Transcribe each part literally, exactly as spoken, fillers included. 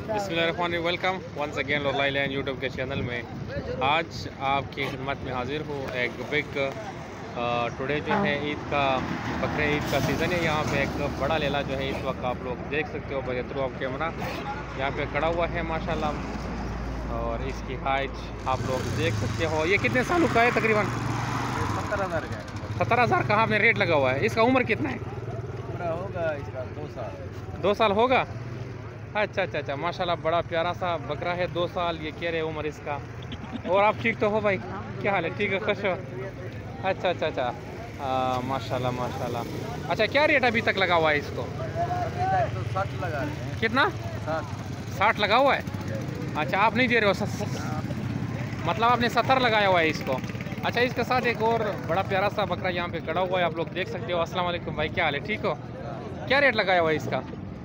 बिस्मिल्लाहिर्रहमानिर्रहीम। Welcome once again लोलाई land YouTube के चैनल में। आज आपकी खिदमत में हाजिर हूँ एक बिग टुडे जो है ईद का बकरे ईद का सीज़न है। यहाँ पे एक बड़ा लेला जो है इस वक्त आप लोग देख सकते हो बाय थ्रू ऑफ कैमरा यहाँ पे खड़ा हुआ है माशाल्लाह। और इसकी हाइट आप लोग देख सकते हो। ये कितने सालों का है? तकरीबन सत्तर हज़ार का है। सत्तर हज़ार का आपने रेट लगा हुआ है। इसका उम्र कितना है? पूरा होगा इसका दो साल। दो साल होगा। अच्छा अच्छा अच्छा माशाल्लाह बड़ा प्यारा सा बकरा है। दो साल ये कह रहे उम्र इसका। और आप ठीक तो हो भाई? क्या हाल है? ठीक है, खुश हो? अच्छा अच्छा अच्छा आ, माशाल्लाह माशाल्लाह। अच्छा क्या रेट अभी तक लगा हुआ है इसको? अभी तक तो साठ लगा रहे हैं। कितना? साठ। साठ लगा हुआ है। अच्छा आप नहीं दे रहे हो सस... मतलब आपने सत्तर लगाया हुआ है इसको। अच्छा इसके साथ एक और बड़ा प्यारा सा बकरा यहाँ पे खड़ा हुआ है, आप लोग देख सकते हो। अस्सलाम वालेकुम भाई, क्या हाल है? ठीक हो? क्या रेट लगाया हुआ है इसका?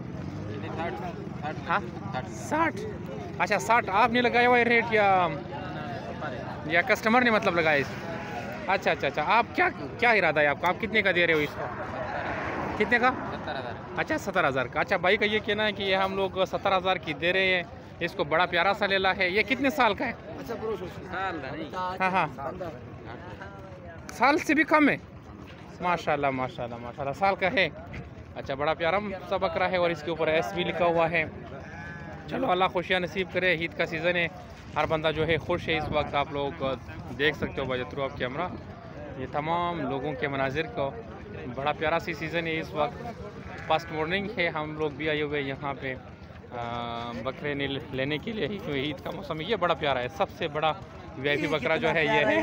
हाँ साठ। अच्छा साठ आपने लगाया हुआ है रेट या या कस्टमर ने मतलब लगाया इसको? अच्छा अच्छा अच्छा आप क्या क्या इरादा है आपका? आप कितने का दे रहे हो इसको? कितने का? सत्तर हज़ार। अच्छा सत्तर हज़ार का। अच्छा भाई का ये कहना है कि ये हम लोग सत्तर हज़ार की दे रहे हैं। इसको बड़ा प्यारा सा लेला है। ये कितने साल का है? हाँ हाँ साल से भी कम है। माशाल्लाह माशाल्लाह माशाल्लाह साल का है। अच्छा बड़ा प्यारा सा बकरा है और इसके ऊपर एस भी लिखा हुआ है। चलो अल्लाह खुशियाँ नसीब करे। ईद का सीज़न है, हर बंदा जो है खुश है इस वक्त। आप लोग देख सकते हो बाय थ्रू ऑफ कैमरा ये तमाम लोगों के मनाजिर को। बड़ा प्यारा सी सीज़न है इस वक्त। फर्स्ट मॉर्निंग है, हम लोग भी आए हुए यहाँ पे बकरे लेने के लिए ही, क्योंकि ईद का मौसम है। ये बड़ा प्यारा है, सबसे बड़ा वीआईपी बकरा जो है ये है।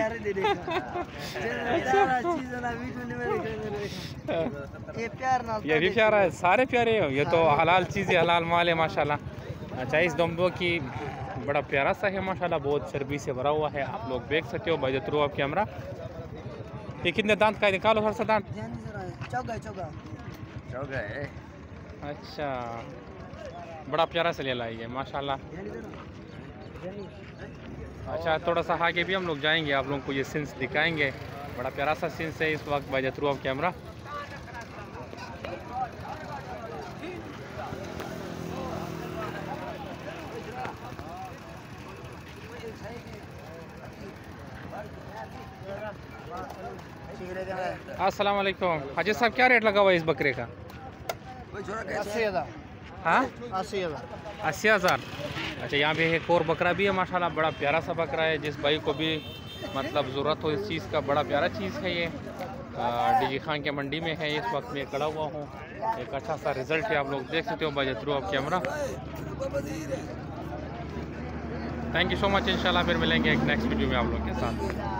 ये भी प्यारा है, सारे प्यारे हो। ये तो हलाल चीज़ है, हलाल माल है माशाल्लाह। अच्छा इस दम्बो की बड़ा प्यारा सा है माशाल्लाह, बहुत चर्बी से भरा हुआ है। आप लोग देख सकते हो बाय थ्रू ऑफ कैमरा। ये कितने दांत का है? निकालो हर सा दांत। चौगा है। अच्छा बड़ा प्यारा से ले लाइए माशाल्लाह। अच्छा थोड़ा सा आगे भी हम लोग जाएंगे, आप लोगों को ये सीन्स दिखाएंगे। बड़ा प्यारा सा सीन्स है इस वक्त बाय थ्रू ऑफ कैमरा। अस्सलाम वालेकुम हाजी साहब, क्या रेट लगा हुआ है इस बकरे का? अस्सी हज़ार। हाँ अस्सी हज़ार। अस्सी हज़ार। अच्छा यहाँ पे एक और बकरा भी है माशाल्लाह, बड़ा प्यारा सा बकरा है। जिस भाई को भी मतलब ज़रूरत हो इस चीज़ का, बड़ा प्यारा चीज़ है ये। डीजी खान के मंडी में है इस वक्त मैं खड़ा हुआ हूँ। एक अच्छा सा रिज़ल्ट है, आप लोग देख सकते हो by through of camera. Thank you so much. इंशाल्लाह फिर मिलेंगे एक नेक्स्ट वीडियो में आप लोग के साथ।